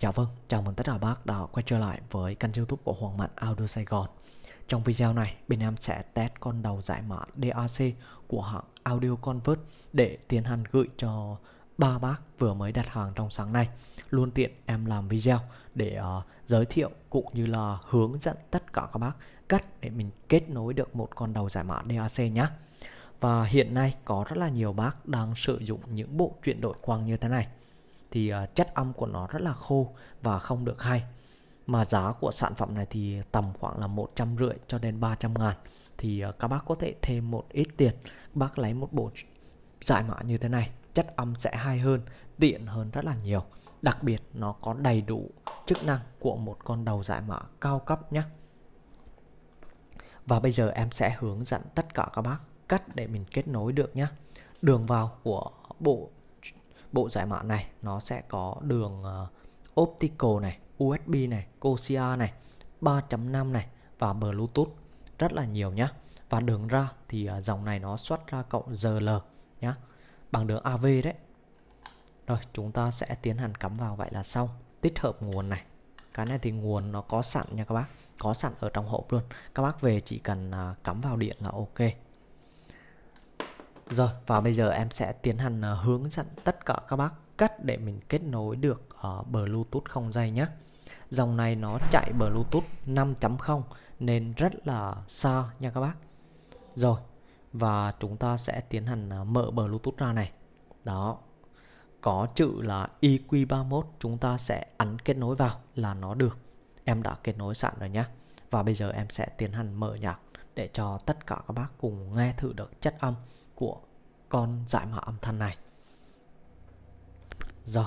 Dạ vâng, chào mừng tất cả các bác đã quay trở lại với kênh YouTube của Hoàng Mạnh Audio Sài Gòn. Trong video này, bên em sẽ test con đầu giải mã DAC của hãng Audio Convert để tiến hành gửi cho 3 bác vừa mới đặt hàng trong sáng nay. Luôn tiện em làm video để giới thiệu cũng như là hướng dẫn tất cả các bác cách để mình kết nối được một con đầu giải mã DAC nhé. Và hiện nay có rất là nhiều bác đang sử dụng những bộ chuyển đổi quang như thế này. Thì chất âm của nó rất là khô và không được hay. Mà giá của sản phẩm này thì tầm khoảng là 150 cho đến 300 ngàn. Thì các bác có thể thêm một ít tiền, bác lấy một bộ giải mã như thế này, chất âm sẽ hay hơn, tiện hơn rất là nhiều. Đặc biệt nó có đầy đủ chức năng của một con đầu giải mã cao cấp nhé. Và bây giờ em sẽ hướng dẫn tất cả các bác cách để mình kết nối được nhé. Đường vào của bộ giải mã này nó sẽ có đường optical này, USB này, Coaxial này, 3.5 này và Bluetooth rất là nhiều nhé. Và đường ra thì dòng này nó xuất ra cộng GL nhé, bằng đường AV đấy. Rồi chúng ta sẽ tiến hành cắm vào vậy là xong. Tích hợp nguồn này, cái này thì nguồn nó có sẵn nha các bác, có sẵn ở trong hộp luôn. Các bác về chỉ cần cắm vào điện là ok. Rồi, và bây giờ em sẽ tiến hành hướng dẫn tất cả các bác cách để mình kết nối được Bluetooth không dây nhé. Dòng này nó chạy Bluetooth 5.0 nên rất là xa nha các bác. Rồi, và chúng ta sẽ tiến hành mở Bluetooth ra này. Đó, có chữ là EQ31, chúng ta sẽ ấn kết nối vào là nó được. Em đã kết nối sẵn rồi nhé. Và bây giờ em sẽ tiến hành mở nhạc để cho tất cả các bác cùng nghe thử được chất âm của con giải mã âm thanh này. Rồi.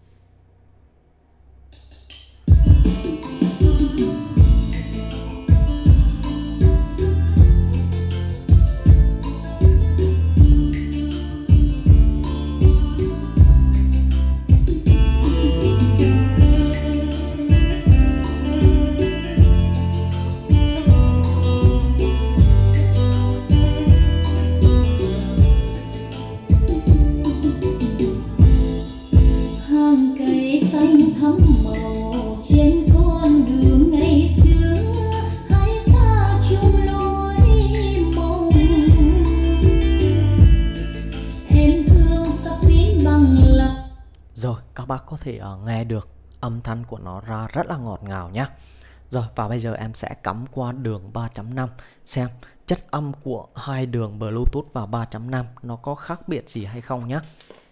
Rồi, các bác có thể nghe được âm thanh của nó ra rất là ngọt ngào nhé. Rồi, và bây giờ em sẽ cắm qua đường 3.5 xem chất âm của hai đường Bluetooth và 3.5 nó có khác biệt gì hay không nhé.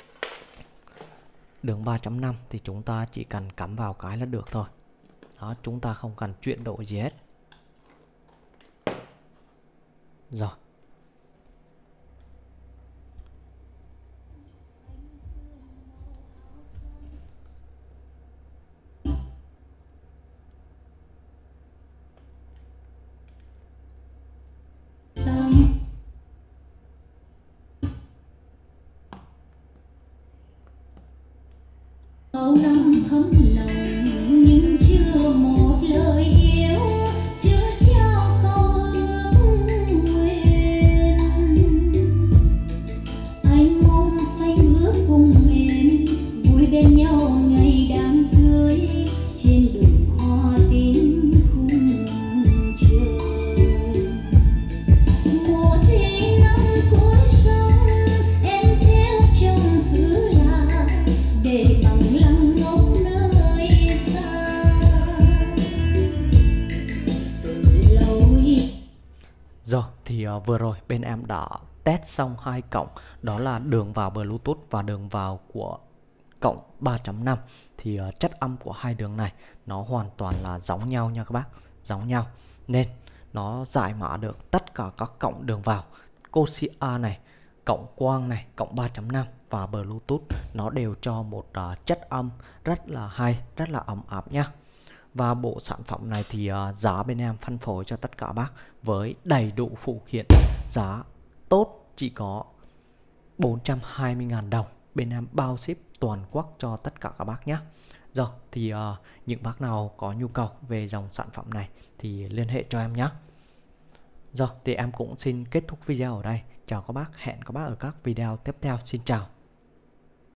Đường 3.5 thì chúng ta chỉ cần cắm vào cái là được thôi. Đó, chúng ta không cần chuyển đổi gì hết. Rồi. Bao năm thấm lòng nhưng chưa một lời yêu, chưa trao câu ước nguyện. Anh mong say bước cùng em, vui bên nhau ngày đám cưới, trên đường hoa tím khung trời. Mùa thi năm cuối xuân, em theo chồng xứ lạ để bằng lăng ngóng nơi xa. Rồi thì vừa rồi bên em đã test xong hai cổng, đó là đường vào Bluetooth và đường vào của cổng 3.5. Thì chất âm của hai đường này nó hoàn toàn là giống nhau nha các bác, giống nhau. Nên nó giải mã được tất cả các cổng đường vào Coaxial này, cổng quang này, cổng 3.5 và Bluetooth nó đều cho một chất âm rất là hay, rất là ấm áp nhá. Và bộ sản phẩm này thì giá bên em phân phối cho tất cả bác với đầy đủ phụ kiện, giá tốt chỉ có 420.000 đồng. Bên em bao ship toàn quốc cho tất cả các bác nhé. Rồi thì những bác nào có nhu cầu về dòng sản phẩm này thì liên hệ cho em nhé. Rồi thì em cũng xin kết thúc video ở đây. Chào các bác, hẹn các bác ở các video tiếp theo. Xin chào.